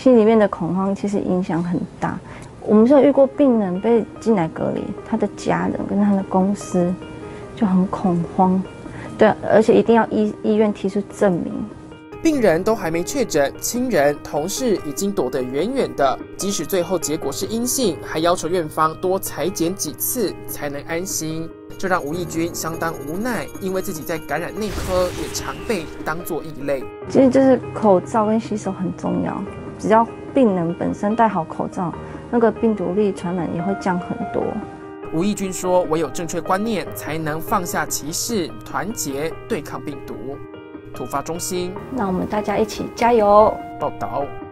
心里面的恐慌其实影响很大。我们是有遇过病人被进来隔离，他的家人跟他的公司就很恐慌，对，而且一定要医院提出证明。 病人都还没确诊，亲人、同事已经躲得远远的。即使最后结果是阴性，还要求院方多采检几次才能安心。这让吴义君相当无奈，因为自己在感染内科也常被当作异类。 其实就是口罩跟洗手很重要，只要病人本身戴好口罩，那个病毒力传染也会降很多。 吴义君说：“唯有正确观念，才能放下歧视，团结对抗病毒。”突发中心， 那我们大家一起加油！ 报道。